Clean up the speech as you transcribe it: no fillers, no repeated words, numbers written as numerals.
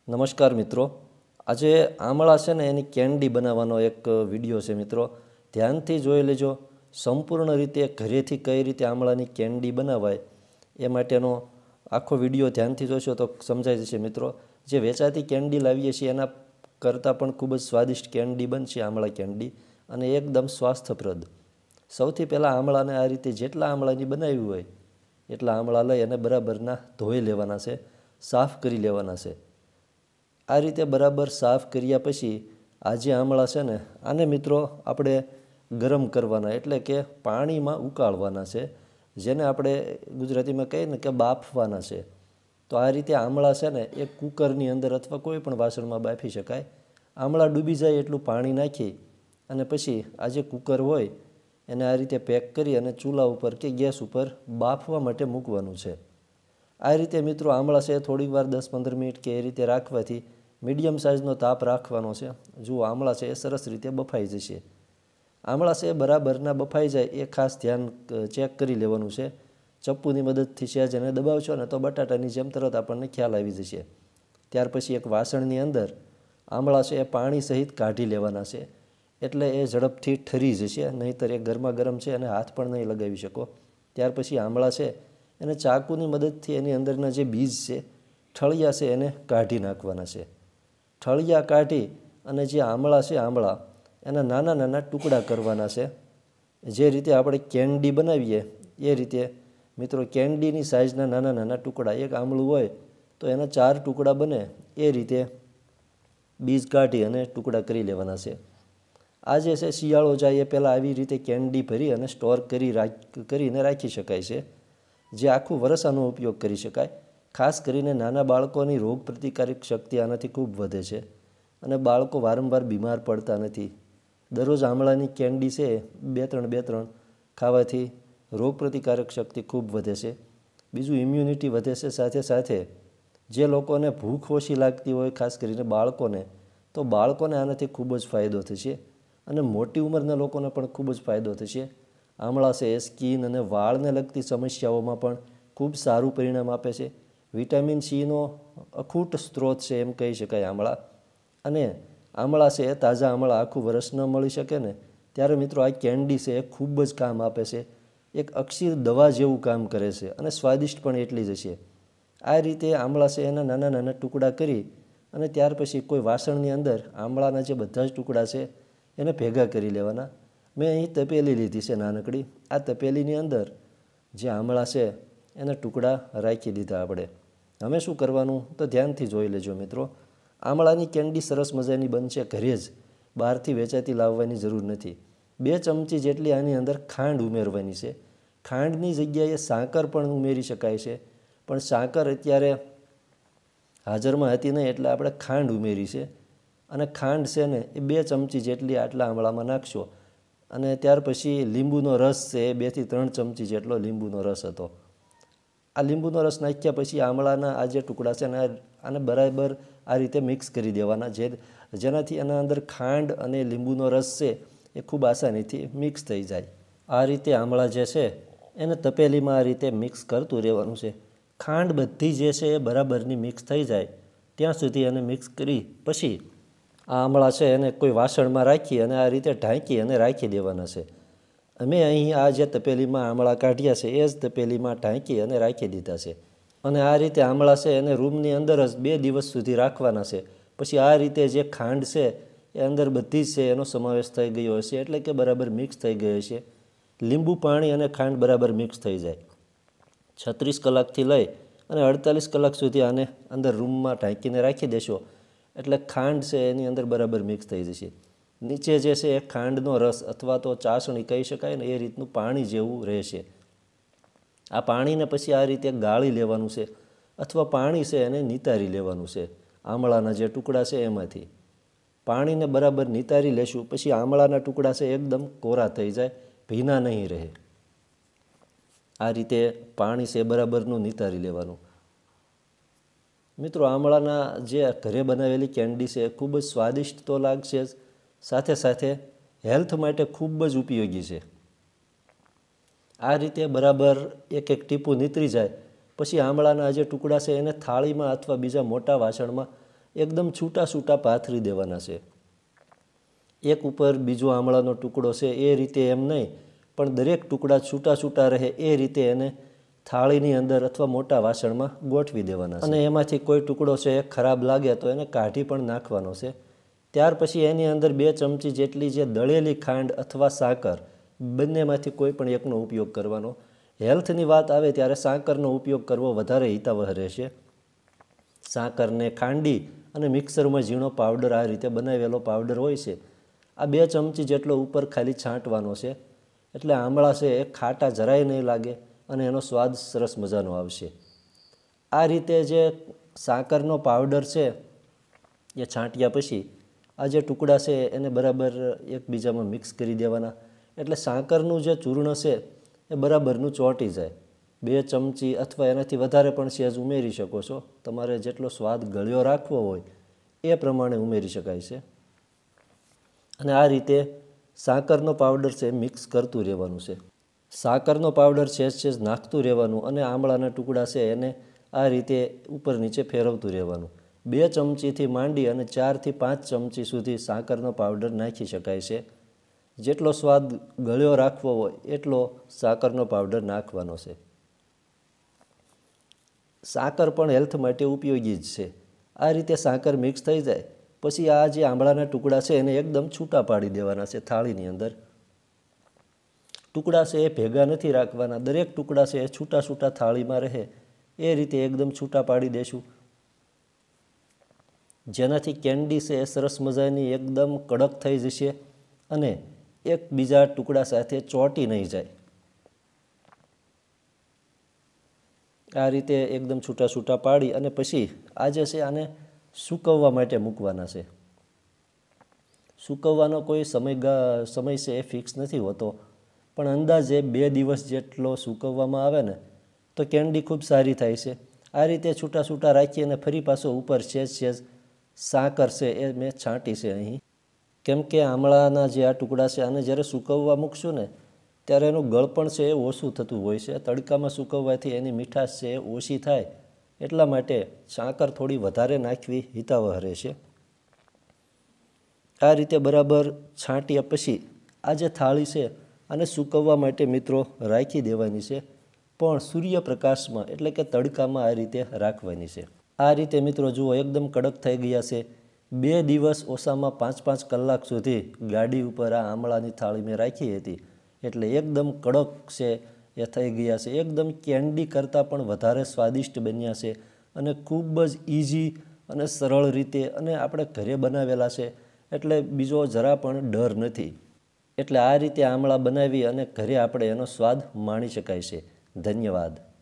નમસ્કાર મિત્રો, આજે આમળા છે ને એની કેન્ડી બનાવવાનો એક વિડીયો છે મિત્રો. ધ્યાનથી જોઈ લેજો. સંપૂર્ણ રીતે ઘરેથી કઈ રીતે આમળાની કેન્ડી બનાવાય એ માટેનો આખો વિડીયો ધ્યાનથી જોશો તો સમજાઈ જશે મિત્રો. જે વેચાતી કેન્ડી લાવીએ છીએ એના કરતાં પણ ખૂબ જ સ્વાદિષ્ટ કેન્ડી બનશે આમળા કેન્ડી, અને એકદમ સ્વાસ્થ્યપ્રદ. સૌથી પહેલાં આમળાને આ રીતે જેટલા આમળાની બનાવી હોય એટલા આમળા લઈ અને બરાબરના ધોઈ લેવાના છે, સાફ કરી લેવાના છે. આ રીતે બરાબર સાફ કર્યા પછી આ જે આમળા છે ને આને મિત્રો આપણે ગરમ કરવાના, એટલે કે પાણીમાં ઉકાળવાના છે, જેને આપણે ગુજરાતીમાં કહીએ ને કે બાફવાના છે. તો આ રીતે આમળા છે ને એ કુકરની અંદર અથવા કોઈ પણ વાસણમાં બાફી શકાય. આમળા ડૂબી જાય એટલું પાણી નાખી અને પછી આ જે કુકર હોય એને આ રીતે પેક કરી અને ચૂલા ઉપર કે ગેસ ઉપર બાફવા માટે મૂકવાનું છે. આ રીતે મિત્રો આમળા છે થોડીક વાર 10-15 મિનિટ કે એ રીતે રાખવાથી મીડિયમ સાઇઝનો તાપ રાખવાનો છે. જુઓ આમળા છે એ સરસ રીતે બફાઈ જશે. આમળા છે બરાબરના બફાઈ જાય એ ખાસ ધ્યાન ચેક કરી લેવાનું છે. ચપ્પુની મદદથી સહેજ એને દબાવશો ને તો બટાટાની જેમ તરત આપણને ખ્યાલ આવી જશે. ત્યાર પછી એક વાસણની અંદર આમળા છે એ પાણી સહિત કાઢી લેવાના છે, એટલે એ ઝડપથી ઠરી જશે. નહીંતર એ ગરમા ગરમ છે અને હાથ પણ નહીં લગાવી શકો. ત્યાર પછી આમળા છે એને ચાકુની મદદથી એની અંદરના જે બીજ છે, ઠળિયા છે, એને કાઢી નાખવાના છે. ઠળિયા કાઢી અને જે આમળા છે એના નાના નાના ટુકડા કરવાના છે. જે રીતે આપણે કેન્ડી બનાવીએ એ રીતે મિત્રો કેન્ડીની સાઇઝના નાના નાના ટુકડા, એક આમળું હોય તો એના 4 ટુકડા બને એ રીતે બીજ કાઢી અને ટુકડા કરી લેવાના છે. આ જે છે શિયાળો જાય એ પહેલાં આવી રીતે કેન્ડી ભરી અને સ્ટોર કરીને રાખી શકાય છે, જે આખું વરસ આનો ઉપયોગ કરી શકાય. ખાસ કરીને નાના બાળકોની રોગ પ્રતિકારક શક્તિ આનાથી ખૂબ વધે છે અને બાળકો વારંવાર બીમાર પડતા નથી. દરરોજ આમળાની કેન્ડી છે 2-3 ખાવાથી રોગ પ્રતિકારક શક્તિ ખૂબ વધે છે. બીજું ઇમ્યુનિટી વધે છે. સાથે સાથે જે લોકોને ભૂખ ઓછી લાગતી હોય, ખાસ કરીને બાળકોને, તો બાળકોને આનાથી ખૂબ જ ફાયદો થશે અને મોટી ઉંમરના લોકોને પણ ખૂબ જ ફાયદો થશે. આમળા છે એ સ્કિન અને વાળને લગતી સમસ્યાઓમાં પણ ખૂબ સારું પરિણામ આપે છે. વિટામિન સીનો અખૂટ સ્ત્રોત છે એમ કહી શકાય આમળા. અને આમળા છે એ તાજા આમળા આખું વરસ ન મળી શકે ને ત્યારે મિત્રો આ કેન્ડી છે એ ખૂબ જ કામ આપે છે. એક અક્ષીર દવા જેવું કામ કરે છે અને સ્વાદિષ્ટ પણ એટલી જ છે. આ રીતે આમળા છે એના નાના નાના ટુકડા કરી અને ત્યાર પછી કોઈ વાસણની અંદર આમળાના જે બધા જ ટુકડા છે એને ભેગા કરી લેવાના. મેં અહીં તપેલી લીધી છે નાનકડી. આ તપેલીની અંદર જે આમળા છે એના ટુકડા રાખી દીધા આપણે. હવે શું કરવાનું તો ધ્યાનથી જોઈ લેજો મિત્રો. આમળાની કેન્ડી સરસ મજાની બનશે ઘરે જ, બહારથી વેચાતી લાવવાની જરૂર નથી. 2 ચમચી જેટલી આની અંદર ખાંડ ઉમેરવાની છે. ખાંડની જગ્યાએ સાકર પણ ઉમેરી શકાય છે, પણ સાકર અત્યારે હાજરમાં હતી નહીં એટલે આપણે ખાંડ ઉમેરી છે. અને ખાંડ છે ને એ 2 ચમચી જેટલી આટલા આમળામાં નાખશો. અને ત્યાર પછી લીંબુનો રસ છે એ 2-3 ચમચી જેટલો લીંબુનો રસ હતો. આ લીંબુનો રસ નાખ્યા પછી આમળાના આ જે ટુકડા છે ને આને બરાબર આ રીતે મિક્સ કરી દેવાના, જેનાથી એના અંદર ખાંડ અને લીંબુનો રસ છે એ ખૂબ આસાનીથી મિક્સ થઈ જાય. આ રીતે આમળા જે છે એને તપેલીમાં આ રીતે મિક્સ કરતું રહેવાનું છે. ખાંડ બધી જે છે એ બરાબરની મિક્સ થઈ જાય ત્યાં સુધી એને મિક્સ કરી પછી આ આમળા છે એને કોઈ વાસણમાં રાખી અને આ રીતે ઢાંકી અને રાખી દેવાના છે. અમે અહીં આ જે તપેલીમાં આમળા કાઢ્યા છે એ જ તપેલીમાં ઢાંકી અને રાખી દીધા છે. અને આ રીતે આમળા છે એને રૂમની અંદર જ 2 દિવસ સુધી રાખવાના છે. પછી આ રીતે જે ખાંડ છે એ અંદર બધી જ છે એનો સમાવેશ થઈ ગયો હશે, એટલે કે બરાબર મિક્સ થઈ ગયો હશે. લીંબુ પાણી અને ખાંડ બરાબર મિક્સ થઈ જાય. 36 કલાકથી લઈ અને 48 કલાક સુધી આને અંદર રૂમમાં ઢાંકીને રાખી દેશો એટલે ખાંડ છે એની અંદર બરાબર મિક્સ થઈ જશે. નીચે જે છે એ ખાંડનો રસ અથવા તો ચાસણી કહી શકાય ને એ રીતનું પાણી જેવું રહેશે. આ પાણીને પછી આ રીતે ગાળી લેવાનું છે અથવા પાણી છે એને નિતારી લેવાનું છે. આમળાના જે ટુકડા છે એમાંથી પાણીને બરાબર નિતારી લેશું. પછી આમળાના ટુકડા છે એકદમ કોરા થઈ જાય, ભીના નહીં રહે. આ રીતે પાણી છે બરાબરનું નિતારી લેવાનું. મિત્રો આમળાના જે ઘરે બનાવેલી કેન્ડી છે એ ખૂબ જ સ્વાદિષ્ટ તો લાગશે જ, સાથે સાથે હેલ્થ માટે ખૂબ જ ઉપયોગી છે. આ રીતે બરાબર એક ટીપું નીતરી જાય પછી આમળાના જે ટુકડા છે એને થાળીમાં અથવા બીજા મોટા વાસણમાં એકદમ છૂટા છૂટા પાથરી દેવાના છે. એક ઉપર બીજો આમળાનો ટુકડો છે એ રીતે એમ નહીં, પણ દરેક ટુકડા છૂટા છૂટા રહે એ રીતે એને થાળીની અંદર અથવા મોટા વાસણમાં ગોઠવી દેવાના છે. અને એમાંથી કોઈ ટુકડો છે એ ખરાબ લાગે તો એને કાઢી પણ નાખવાનો છે. ત્યાર પછી એની અંદર 2 ચમચી જેટલી જે દળેલી ખાંડ અથવા સાકર, બંનેમાંથી કોઈ પણ એકનો ઉપયોગ કરવાનો. હેલ્થની વાત આવે ત્યારે સાકરનો ઉપયોગ કરવો વધારે હિતાવહ રહેશે. સાકરને ખાંડી અને મિક્સરમાં ઝીણો પાવડર, આ રીતે બનાવેલો પાવડર હોય છે, આ 2 ચમચી જેટલો ઉપર ખાલી છાંટવાનો છે. એટલે આમળા છે એ ખાટા જરાય નહીં લાગે અને એનો સ્વાદ સરસ મજાનો આવશે. આ રીતે જે સાકરનો પાવડર છે એ છાંટ્યા પછી આ જે ટુકડા છે એને બરાબર એકબીજામાં મિક્સ કરી દેવાના. એટલે સાકરનું જે ચૂર્ણ છે એ બરાબરનું ચોંટી જાય. 2 ચમચી અથવા એનાથી વધારે પણ સહેજ ઉમેરી શકો છો. તમારે જેટલો સ્વાદ ગળ્યો રાખવો હોય એ પ્રમાણે ઉમેરી શકાય છે. અને આ રીતે સાકરનો પાવડર છે મિક્સ કરતું રહેવાનું છે. સાકરનો પાવડર સહેજ નાખતું રહેવાનું અને આમળાના ટુકડા છે એને આ રીતે ઉપર નીચે ફેરવતું રહેવાનું. 2 ચમચીથી માંડી અને 4 થી 5 ચમચી સુધી સાકરનો પાવડર નાખી શકાય છે. જેટલો સ્વાદ ગળ્યો રાખવો હોય એટલો સાકરનો પાવડર નાખવાનો છે. સાકર પણ હેલ્થ માટે ઉપયોગી જ છે. આ રીતે સાકર મિક્સ થઈ જાય પછી આ જે આંબળાના ટુકડા છે એને એકદમ છૂટા પાડી દેવાના છે થાળીની અંદર. ટુકડા છે એ ભેગા નથી રાખવાના, દરેક ટુકડા છે એ છૂટા છૂટા થાળીમાં રહે એ રીતે એકદમ છૂટા પાડી દેશું, જેનાથી કેન્ડી છે એ સરસ મજાની એકદમ કડક થઈ જશે અને એકબીજા ટુકડા સાથે ચોંટી નહીં જાય. આ રીતે એકદમ છૂટા છૂટા પાડી અને પછી આજે છે આને સૂકવવા માટે મૂકવાના છે. સૂકવવાનો કોઈ સમય છે એ ફિક્સ નથી હોતો, પણ અંદાજે 2 દિવસ જેટલો સૂકવવામાં આવે ને તો કેન્ડી ખૂબ સારી થાય છે. આ રીતે છૂટા છૂટા રાખી અને ફરી પાછો ઉપર સહેજ સાકર છે એ મેં છાંટી છે અહીં. કેમ કે આમળાના જે આ ટુકડા છે આને જ્યારે સૂકવવા મૂકશું ને ત્યારે એનું ગળપણ છે એ ઓછું થતું હોય છે. તડકામાં સૂકવવાથી એની મીઠાશ છે એ ઓછી થાય, એટલા માટે સાકર થોડી વધારે નાખવી હિતાવહ રહેશે. આ રીતે બરાબર છાંટ્યા પછી આ જે થાળી છે આને સૂકવવા માટે મિત્રો રાખી દેવાની છે, પણ સૂર્યપ્રકાશમાં એટલે કે તડકામાં આ રીતે રાખવાની છે. આ રીતે મિત્રો જુઓ એકદમ કડક થઈ ગયા છે. 2 દિવસ ઓછામાં 5-5 કલાક સુધી ગાડી ઉપર આ આમળાની થાળી મેં રાખી હતી, એટલે એકદમ કડક છે એ થઈ ગયા છે. એકદમ કેન્ડી કરતાં પણ વધારે સ્વાદિષ્ટ બન્યા છે અને ખૂબ જ ઇઝી અને સરળ રીતે, અને આપણે ઘરે બનાવેલા છે એટલે બીજો જરા પણ ડર નથી. એટલે આ રીતે આમળા બનાવી અને ઘરે આપણે એનો સ્વાદ માણી શકાય છે. ધન્યવાદ.